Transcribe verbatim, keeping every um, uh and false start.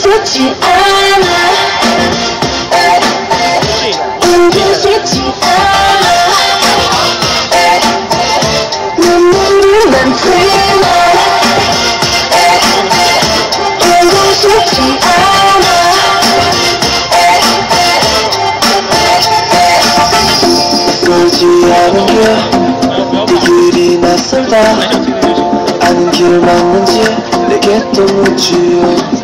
싶지 않아 울고 싶지 않아 눈물만 흘러 울고 싶지 않아 꼴지 않은 게 그리 낯설다 아는 길을 맞는지 내게 또 묻지요